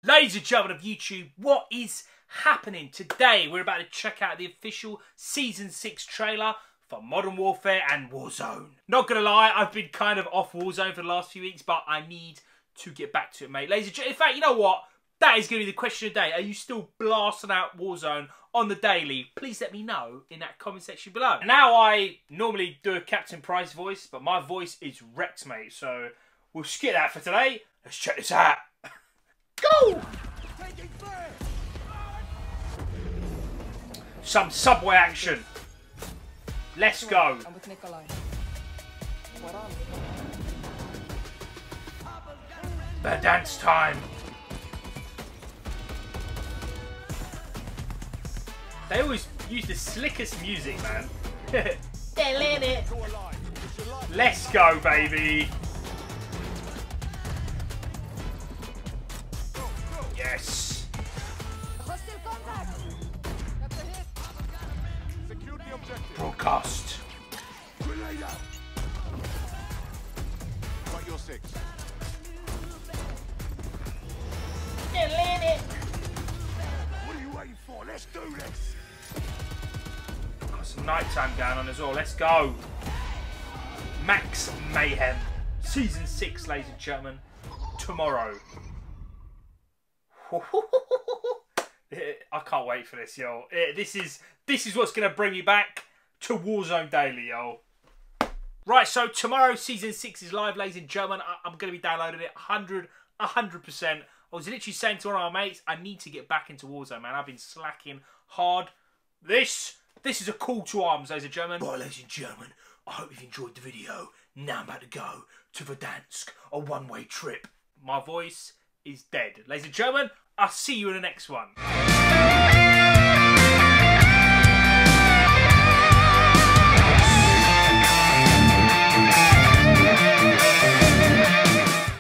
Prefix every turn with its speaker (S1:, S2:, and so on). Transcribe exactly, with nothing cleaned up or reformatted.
S1: Ladies and gentlemen of YouTube, what is happening? Today we're about to check out the official Season six trailer for Modern Warfare and Warzone. Not gonna lie, I've been kind of off Warzone for the last few weeks, but I need to get back to it, mate. Ladies and gentlemen, in fact, you know what? That is going to be the question of the day. Are you still blasting out Warzone on the daily? Please let me know in that comment section below. Now, I normally do a Captain Price voice, but my voice is wrecked, mate. So we'll skip that for today. Let's check this out. Go! Some subway action. Let's go.
S2: I'm with Nikolai.
S1: The dance time. They always use the slickest music, man. Let's go, baby. Yes. Broadcast.
S3: Got your six. What are you waiting for? Let's do this.
S1: Got some nighttime going on as well. Let's go. Max Mayhem. Season six, ladies and gentlemen. Tomorrow. I can't wait for this, yo. This is this is what's going to bring me back to Warzone Daily, yo. Right, so tomorrow Season six is live, ladies and gentlemen. I I'm going to be downloading it one hundred percent. I was literally saying to one of my mates, I need to get back into Warzone, man. I've been slacking hard. This, this is a call to arms, ladies and gentlemen. Right, ladies and gentlemen, I hope you've enjoyed the video. Now I'm about to go to Verdansk, a one-way trip. My voice is dead. Ladies and gentlemen, I'll see you in the next one.